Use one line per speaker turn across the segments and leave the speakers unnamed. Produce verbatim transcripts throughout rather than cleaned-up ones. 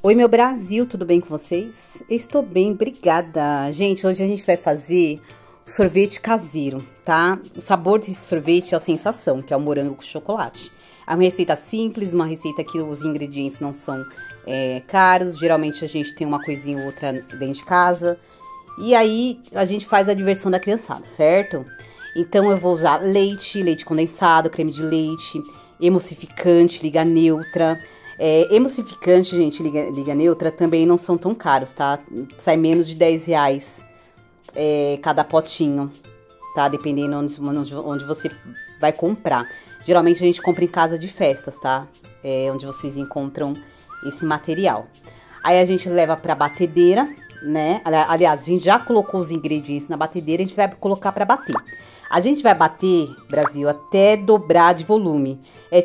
Oi, meu Brasil, tudo bem com vocês? Eu estou bem, obrigada. Gente, hoje a gente vai fazer sorvete caseiro, tá? O sabor desse sorvete é a sensação, que é o morango com chocolate. É uma receita simples, uma receita que os ingredientes não são é, caros. Geralmente a gente tem uma coisinha ou outra dentro de casa. E aí a gente faz a diversão da criançada, certo? Então eu vou usar leite, leite condensado, creme de leite, emulsificante, liga neutra. É, emulsificante, gente, liga, liga neutra, também não são tão caros, tá? Sai menos de dez reais é, cada potinho, tá? Dependendo onde, onde, onde você vai comprar. Geralmente a gente compra em casa de festas, tá? É onde vocês encontram esse material. Aí a gente leva pra batedeira, né? Aliás, a gente já colocou os ingredientes na batedeira, a gente vai colocar pra bater. A gente vai bater, Brasil, até dobrar de volume. É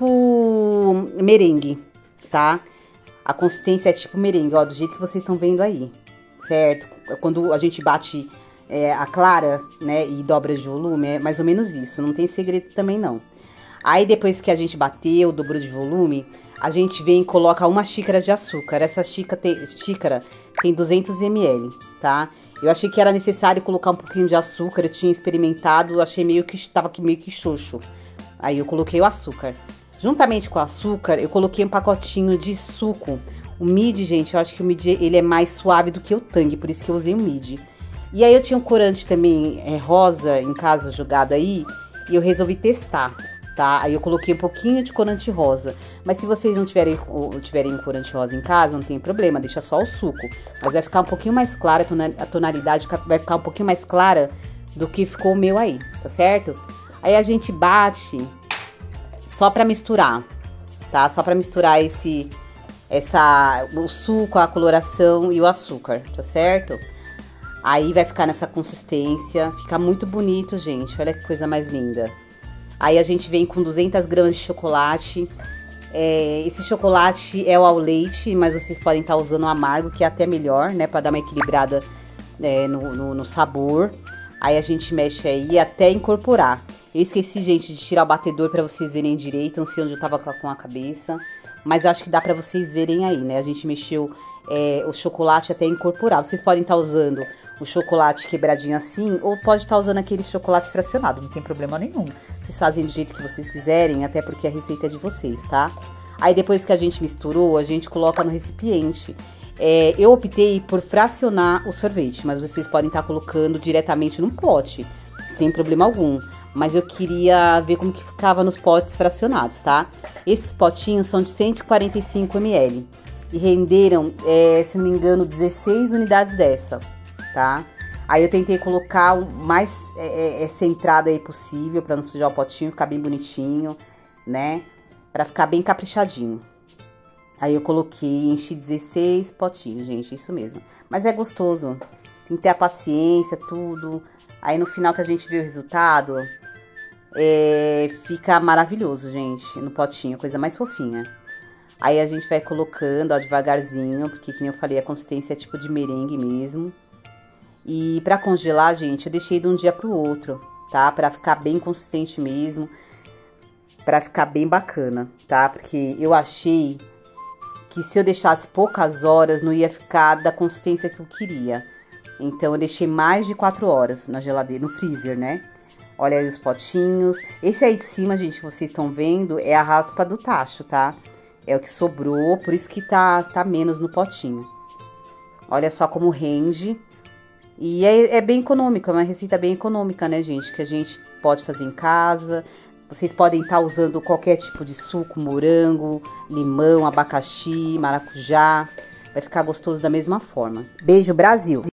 tipo merengue, tá? A consistência é tipo merengue, ó, do jeito que vocês estão vendo aí, certo? Quando a gente bate é, a clara, né, e dobra de volume, é mais ou menos isso. Não tem segredo também, não. Aí, depois que a gente bateu, dobrou de volume, a gente vem e coloca uma xícara de açúcar. Essa xícara tem, xícara tem duzentos mililitros, tá? Eu achei que era necessário colocar um pouquinho de açúcar, eu tinha experimentado, achei meio que estava meio que xoxo. Aí eu coloquei o açúcar. Juntamente com o açúcar, eu coloquei um pacotinho de suco. O midi, gente, eu acho que o midi ele é mais suave do que o Tang, por isso que eu usei o midi. E aí eu tinha um corante também é, rosa em casa jogado aí, e eu resolvi testar, tá? Aí eu coloquei um pouquinho de corante rosa. Mas se vocês não tiverem, tiverem corante rosa em casa, não tem problema, deixa só o suco. Mas vai ficar um pouquinho mais clara, a tonalidade vai ficar um pouquinho mais clara do que ficou o meu aí, tá certo? Aí a gente bate só pra misturar, tá? Só pra misturar esse, essa, o suco, a coloração e o açúcar, tá certo? Aí vai ficar nessa consistência, fica muito bonito, gente, olha que coisa mais linda. Aí a gente vem com duzentas gramas de chocolate. É, esse chocolate é o ao leite, mas vocês podem estar usando o amargo, que é até melhor, né? Pra dar uma equilibrada é, no, no, no sabor. Aí a gente mexe aí até incorporar. Eu esqueci, gente, de tirar o batedor pra vocês verem direito. Não sei onde eu tava com a cabeça. Mas acho que dá pra vocês verem aí, né? A gente mexeu é, o chocolate até incorporar. Vocês podem estar usando o chocolate quebradinho assim, ou pode estar usando aquele chocolate fracionado, não tem problema nenhum. Vocês fazem do jeito que vocês quiserem, até porque a receita é de vocês, tá? Aí depois que a gente misturou, a gente coloca no recipiente. É, eu optei por fracionar o sorvete, mas vocês podem estar colocando diretamente num pote, sem problema algum. Mas eu queria ver como que ficava nos potes fracionados, tá? Esses potinhos são de cento e quarenta e cinco mililitros e renderam, é, se não me engano, dezesseis unidades dessa, tá? Aí eu tentei colocar o mais é, é, centrado aí possível, pra não sujar o potinho, ficar bem bonitinho, né? Pra ficar bem caprichadinho. Aí eu coloquei, enchi dezesseis potinhos, gente, isso mesmo. Mas é gostoso, tem que ter a paciência, tudo. Aí no final que a gente vê o resultado, é, fica maravilhoso, gente, no potinho, coisa mais fofinha. Aí a gente vai colocando, ó, devagarzinho, porque, como eu falei, a consistência é tipo de merengue mesmo. E pra congelar, gente, eu deixei de um dia pro outro, tá? Pra ficar bem consistente mesmo, pra ficar bem bacana, tá? Porque eu achei que se eu deixasse poucas horas, não ia ficar da consistência que eu queria. Então, eu deixei mais de quatro horas na geladeira, no freezer, né? Olha aí os potinhos. Esse aí de cima, gente, que vocês estão vendo, é a raspa do tacho, tá? É o que sobrou, por isso que tá, tá menos no potinho. Olha só como rende. E é, é bem econômico, é uma receita bem econômica, né, gente? Que a gente pode fazer em casa. Vocês podem estar usando qualquer tipo de suco, morango, limão, abacaxi, maracujá. Vai ficar gostoso da mesma forma. Beijo, Brasil!